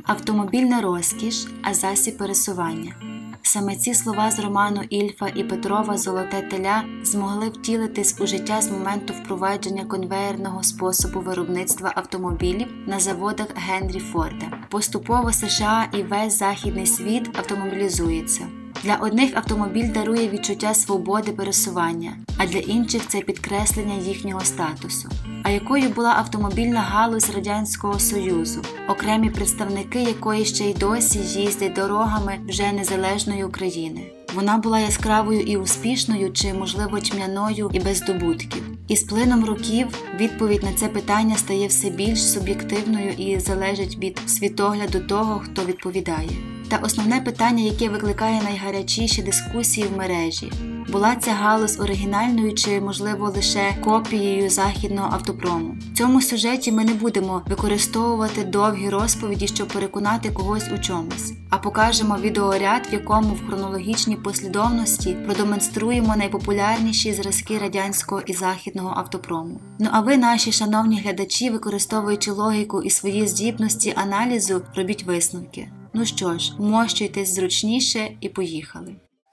Автомобіль не розкіш, а засіб пересування. Саме ці слова з роману Ільфа і Петрова «Золоте теля» змогли втілитись у життя з моменту впровадження конвеєрного способу виробництва автомобілів на заводах Генрі Форда. Поступово США і весь західний світ автомобілізується. Для одних автомобіль дарує відчуття свободи пересування, а для інших – це підкреслення їхнього статусу. А якою була автомобільна галузь Радянського Союзу, окремі представники якої ще й досі їздять дорогами вже незалежної України? Вона була яскравою і успішною, чи, можливо, тьмяною і без здобутків? І з плином років відповідь на це питання стає все більш суб'єктивною і залежить від світогляду того, хто відповідає. Та основне питання, яке викликає найгарячіші дискусії в мережі – була ця галузь оригінальною чи, можливо, лише копією західного автопрому? В цьому сюжеті ми не будемо використовувати довгі розповіді, щоб переконати когось у чомусь, а покажемо відеоряд, в якому в хронологічній послідовності продемонструємо найпопулярніші зразки радянського і західного автопрому. Ну а ви, наші шановні глядачі, використовуючи логіку і свої здібності аналізу, робіть висновки. Ну що ж, вмощуйтесь зручніше і поїхали.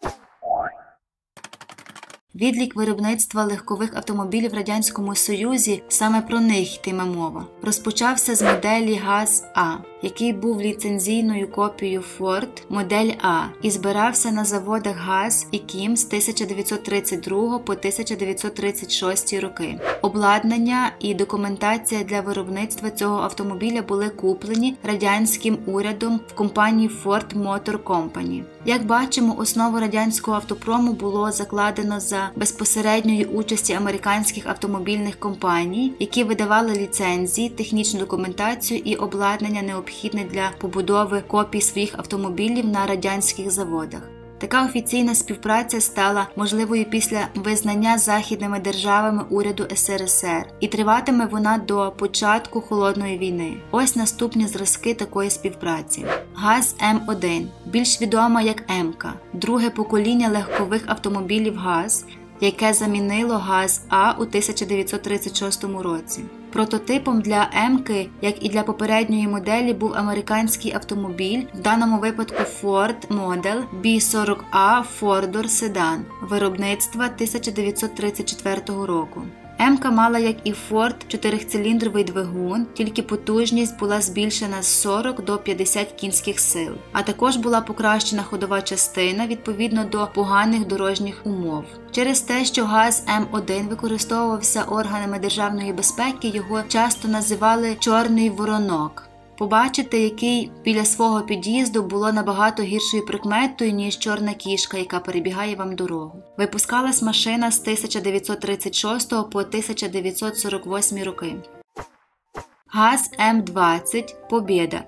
Відлік виробництва легкових автомобілів в Радянському Союзі, саме про них йтиме мова, розпочався з моделі ГАЗ-А, який був ліцензійною копією Ford модель А і збирався на заводах ГАЗ і КІМ з 1932 по 1936 роки. Обладнання і документація для виробництва цього автомобіля були куплені радянським урядом в компанії Ford Motor Company. Як бачимо, основу радянського автопрому було закладено за безпосередньої участі американських автомобільних компаній, які видавали ліцензії, технічну документацію і обладнання, необхідне для побудови копій своїх автомобілів на радянських заводах. Така офіційна співпраця стала можливою після визнання західними державами уряду СРСР, і триватиме вона до початку Холодної війни. Ось наступні зразки такої співпраці. ГАЗ М1, більш відома як М-ка, друге покоління легкових автомобілів ГАЗ, яке замінило ГАЗ-А у 1936 році. Прототипом для М-ки, як і для попередньої моделі, був американський автомобіль, в даному випадку Ford Model B40A Four-door Sedan, виробництва 1934 року. М-ка мала, як і Ford, 4-циліндровий двигун, тільки потужність була збільшена з 40 до 50 кінських сил. А також була покращена ходова частина відповідно до поганих дорожніх умов. Через те, що ГАЗ М1 використовувався органами державної безпеки, його часто називали «чорний воронок». Побачити, який біля свого під'їзду, було набагато гіршою прикметою, ніж чорна кішка, яка перебігає вам дорогу. Випускалась машина з 1936 по 1948 роки. ГАЗ М20 «Побєда»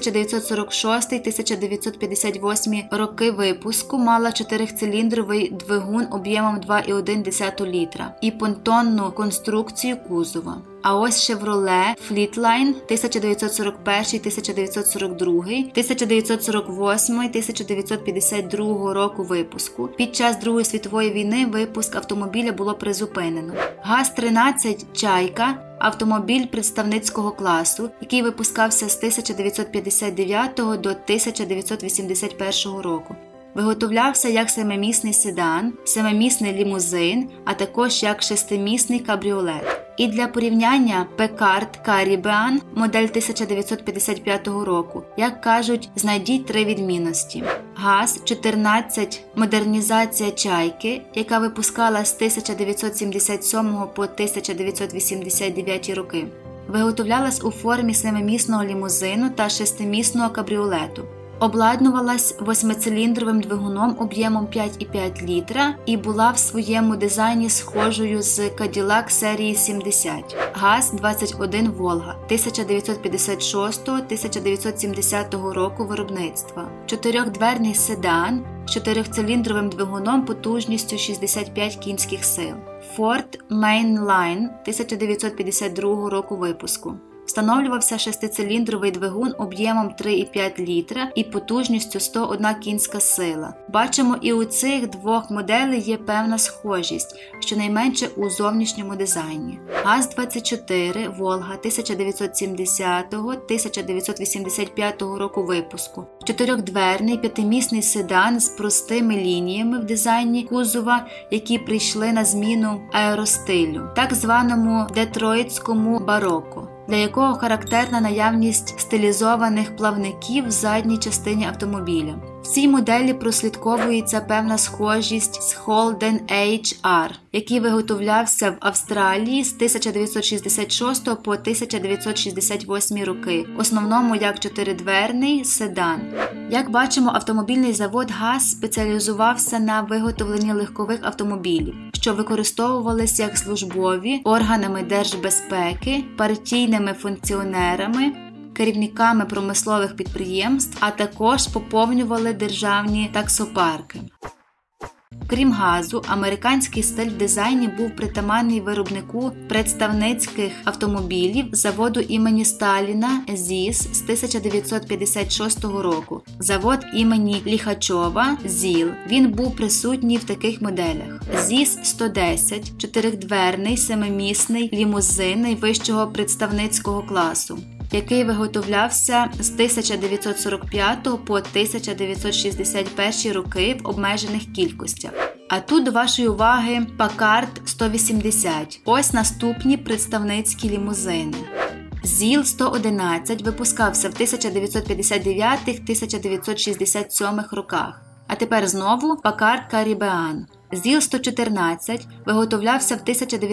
1946-1958 роки випуску мала 4-циліндровий двигун об'ємом 2,1 літра і понтонну конструкцію кузова. А ось Chevrolet Fleetline 1941-1942, 1948-1952 року випуску. Під час Другої світової війни випуск автомобіля було призупинено. ГАЗ-13 «Чайка» – автомобіль представницького класу, який випускався з 1959 до 1981 року. Виготовлявся як семимісний седан, семимісний лімузин, а також як шестимісний кабріолет. І для порівняння Packard Caribbean, модель 1955 року, як кажуть, знайдіть три відмінності. ГАЗ-14 модернізація «Чайки», яка випускала з 1977 по 1989 роки. Виготовлялась у формі семимісного лімузину та шестимісного кабріолету. Обладнувалась 8-циліндровим двигуном об'ємом 5,5 літра і була в своєму дизайні схожою з Cadillac серії 70. ГАЗ-21 «Волга» 1956-1970 року виробництва. Чотирьохдверний седан з 4-циліндровим двигуном потужністю 65 кінських сил. Ford Mainline 1952 року випуску. Встановлювався шестициліндровий двигун об'ємом 3,5 літра і потужністю 101 кінська сила. Бачимо, і у цих двох моделей є певна схожість, щонайменше у зовнішньому дизайні. ГАЗ-24 «Волга» 1970-1985 року випуску. Чотирьохдверний п'ятимісний седан з простими лініями в дизайні кузова, які прийшли на зміну аеростилю, так званому детройтському бароко, для якого характерна наявність стилізованих плавників в задній частині автомобіля. В цій моделі прослідковується певна схожість з Holden HR, який виготовлявся в Австралії з 1966 по 1968 роки, в основному як чотиридверний седан. Як бачимо, автомобільний завод ГАЗ спеціалізувався на виготовленні легкових автомобілів, що використовувалися як службові, органами держбезпеки, партійними функціонерами, керівниками промислових підприємств, а також поповнювали державні таксопарки. Крім газу, американський стиль в дизайні був притаманний виробнику представницьких автомобілів заводу імені Сталіна ЗІС з 1956 року. Завод імені Ліхачова ЗІЛ. Він був присутній в таких моделях. ЗІС-110 – чотиридверний семимісний лімузин найвищого представницького класу, який виготовлявся з 1945 по 1961 роки в обмежених кількостях. А тут до вашої уваги Packard 180. Ось наступні представницькі лімузини. ЗІЛ-111 випускався в 1959-1967 роках. А тепер знову Packard Caribbean. ЗІЛ-114 виготовлявся в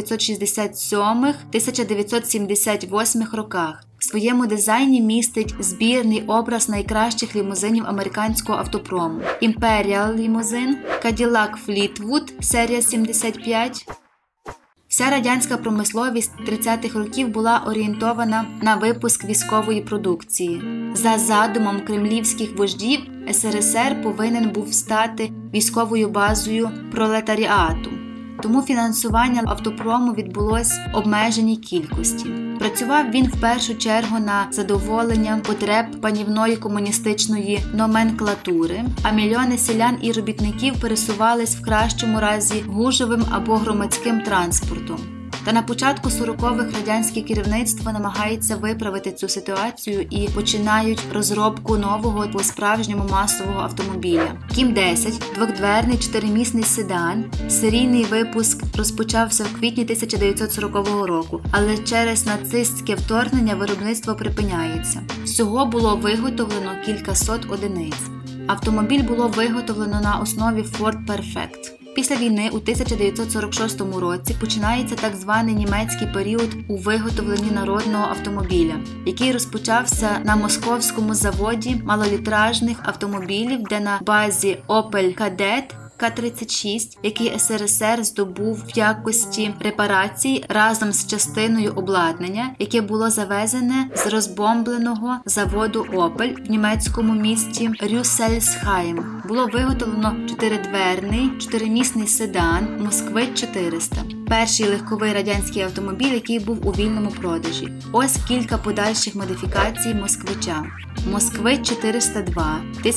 1967-1978 роках. В своєму дизайні містить збірний образ найкращих лімузинів американського автопрому. Imperial лімузин, Cadillac Fleetwood серія 75. Вся радянська промисловість 30-х років була орієнтована на випуск військової продукції. За задумом кремлівських вождів, СРСР повинен був стати військовою базою пролетаріату. Тому фінансування автопрому відбулось в обмеженій кількості. Працював він в першу чергу на задоволення потреб панівної комуністичної номенклатури, а мільйони селян і робітників пересувались в кращому разі гужовим або громадським транспортом. Та на початку 40-х радянське керівництво намагається виправити цю ситуацію і починають розробку нового по-справжньому масового автомобіля. Кім-10 – двохдверний чотиримісний седан. Серійний випуск розпочався в квітні 1940 року, але через нацистське вторгнення виробництво припиняється. Всього було виготовлено кількасот одиниць. Автомобіль було виготовлено на основі Ford Perfect. Після війни у 1946 році починається так званий німецький період у виготовленні народного автомобіля, який розпочався на московському заводі малолітражних автомобілів, де на базі Opel Kadett К-36, який СРСР здобув в якості репарацій разом з частиною обладнання, яке було завезене з розбомбленого заводу Opel в німецькому місті Рюссельсхайм. Було виготовлено чотиридверний, чотиримісний седан Москвич-400. Перший легковий радянський автомобіль, який був у вільному продажі. Ось кілька подальших модифікацій Москвича. Москвич-402,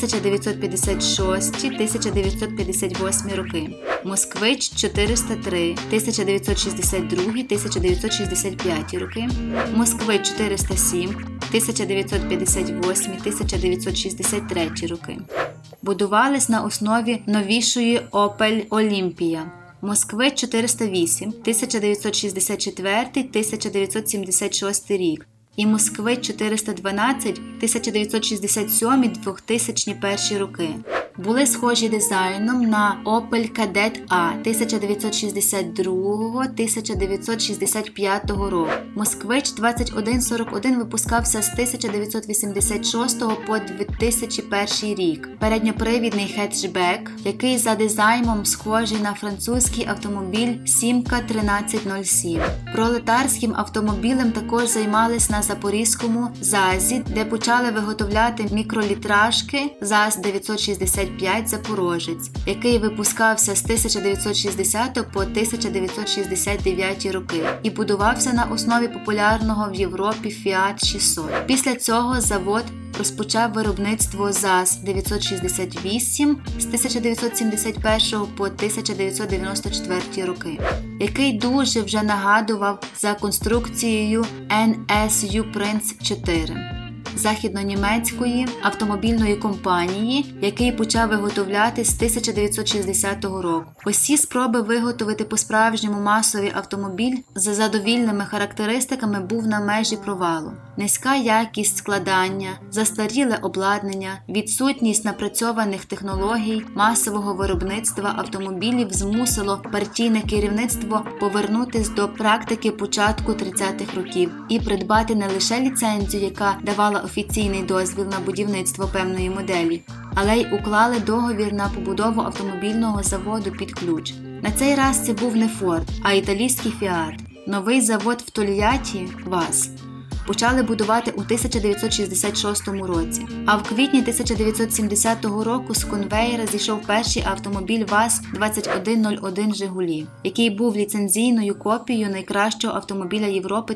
1956-1958 роки. Москвич-403, 1962-1965 роки. Москвич-407, 1958-1963 роки. Будувались на основі новішої Opel Olympia. Москвич-408, 1964-1976 рік. І Москвич-412, 1967-2001 роки. Були схожі дизайном на Opel Kadett A 1962-1965 року. Москвич-2141 випускався з 1986 по 2001 рік. Передньопривідний хетчбек, який за дизайном схожий на французький автомобіль Сімка 1307. Пролетарським автомобілем також займались на Запорізькому ЗАЗі, де почали виготовляти мікролітражки ЗАЗ-965 Т-55 «Запорожець», який випускався з 1960 по 1969 роки і будувався на основі популярного в Європі Fiat 600. Після цього завод розпочав виробництво ЗАЗ-968 з 1971 по 1994 роки, який дуже вже нагадував за конструкцією NSU Prince 4 західнонімецької автомобільної компанії, який почав виготовляти з 1960 року. Усі спроби виготовити по-справжньому масовий автомобіль за задовільними характеристиками був на межі провалу. Низька якість складання, застаріле обладнання, відсутність напрацьованих технологій масового виробництва автомобілів змусило партійне керівництво повернутись до практики початку 30-х років і придбати не лише ліцензію, яка давала офіційний дозвіл на будівництво певної моделі, але й уклали договір на побудову автомобільного заводу під ключ. На цей раз це був не Форд, а італійський Fiat. Новий завод в Тольятті, ВАЗ, почали будувати у 1966 році, а в квітні 1970 року з конвеєра зійшов перший автомобіль ВАЗ-2101 «Жигулі», який був ліцензійною копією найкращого автомобіля Європи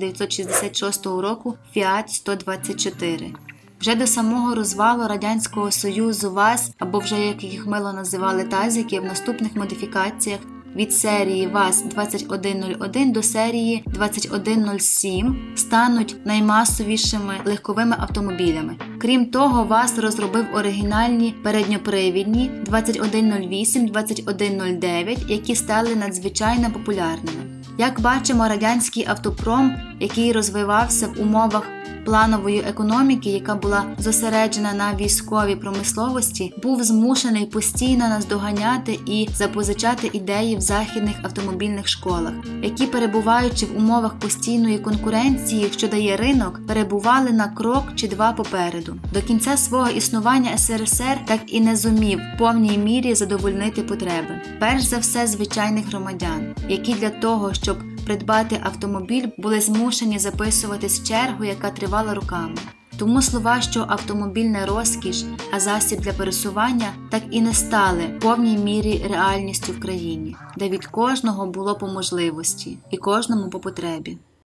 1966 року Fiat 124. Вже до самого розвалу Радянського Союзу ВАЗ, або вже як їх мило називали тазики, в наступних модифікаціях від серії ВАЗ-2101 до серії 2107 стануть наймасовішими легковими автомобілями. Крім того, ВАЗ розробив оригінальні передньопривідні 2108, 2109, які стали надзвичайно популярними. Як бачимо, радянський автопром, який розвивався в умовах планової економіки, яка була зосереджена на військовій промисловості, був змушений постійно наздоганяти і запозичати ідеї в західних автомобільних школах, які, перебуваючи в умовах постійної конкуренції, що дає ринок, перебували на крок чи два попереду. До кінця свого існування СРСР так і не зумів в повній мірі задовольнити потреби. Перш за все звичайних громадян, які для того, щоб придбати автомобіль, були змушені записуватись в чергу, яка тривала роками. Тому слова, що автомобіль не розкіш, а засіб для пересування, так і не стали в повній мірі реальністю в країні, де від кожного було по можливості і кожному по потребі.